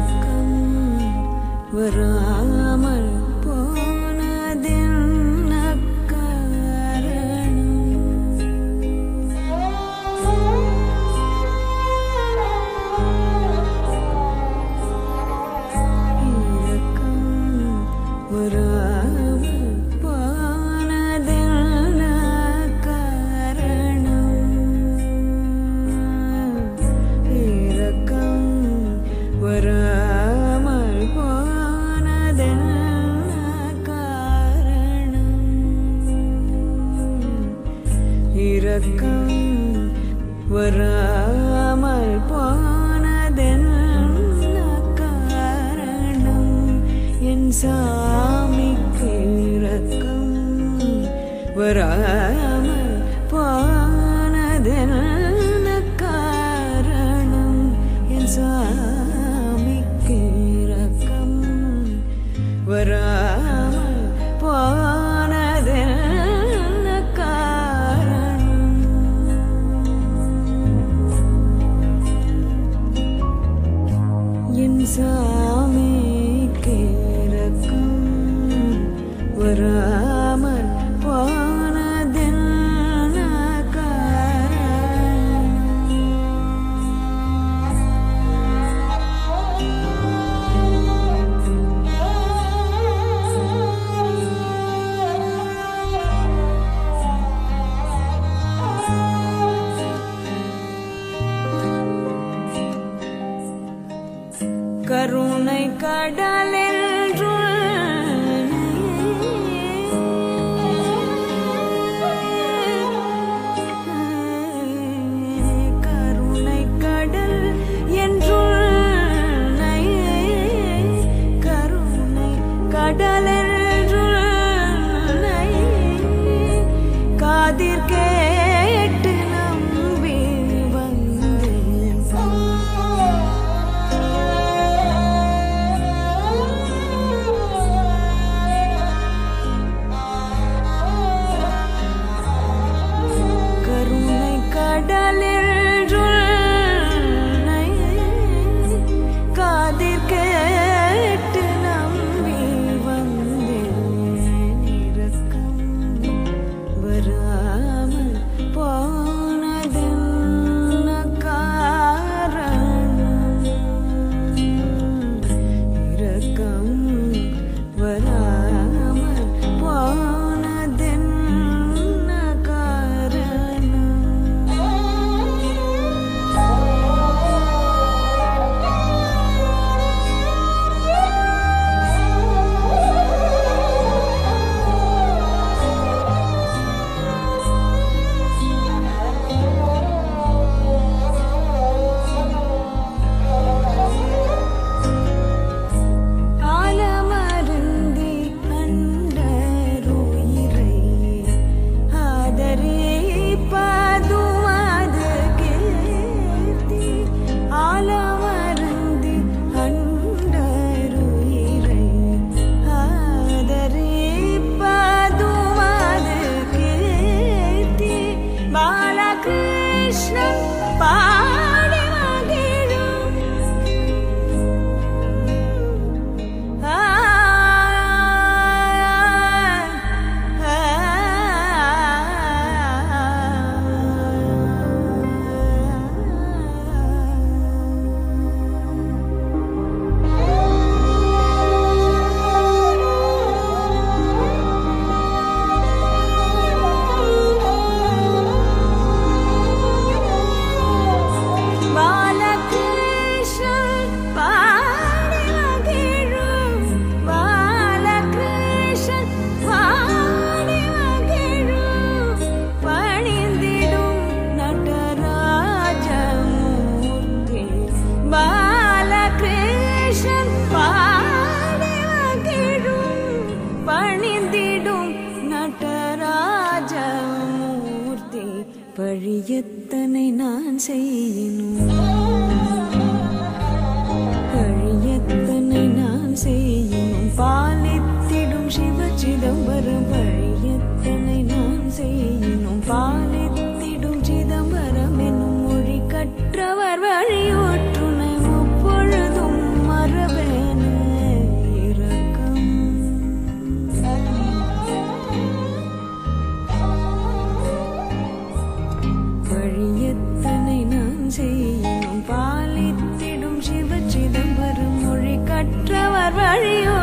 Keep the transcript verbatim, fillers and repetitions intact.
இரக்கம் வராமல் போனதென்ன காரணம்? இரக்கம் வராமல் போனதென்ன காரணம்? இரக்கம் வராமல் போனதென்ன காரணம்? இரக்கம் வராமல் போனதென்ன காரணம்? என் சாமிக்கு இரக்கம் வராமல் போனதென்ன காரணம்? என் சாமிக்கு இரக்கம் வராமல் போனதென்ன காரணம்? என் சாமிக்கு இரக்கம் வராமல் போனதென்ன காரணம்? கருணை கடலென்றுள் கருணை கடல் என்றுள் கருணை கடலென்றுள் காதிற் கேட்டு நம்பி வந்தேன். கருணை கடலென்றுள் காதிற் கேட்டு நம்பி வந்தேன். இரக்கம் வராமல் போனதென்ன காரணம்? இரக்கம் வராமல் போனதென்ன காரணம்? ஆலமருந்தி அண்டருயிரை ஆதரிப்பதுமது கீர்த்தி. ஆலமருந்தி அண்டருயிரை ஆதரிப்பதுமது கீர்த்தி. பாலகிருஷ்ணன் பாடி மகிழும் ஆ பாலகிருஷ்ணன் பாடி மகிழும். பாலகிருஷ்ணன் பாடி மகிழும். பணிந்திடும் நடராஜமூர்த்தி. பாலகிருஷ்ணன் பாடி மகிழும். பணிந்திடும் நடராஜமூர்த்தி. பழியத்தனை நான் செய்யணும், பழியத்தனை நான் செய்யணும். பாலித்திடும் சிவ சிதம்பரம். பழியத்தனை நான் செய்யணும், பாலித்திடும் சிதம்பரம் என்னும் மொழி கற்றவர் வழியோற்றுனை முப்பொழுதும் மற வழியோ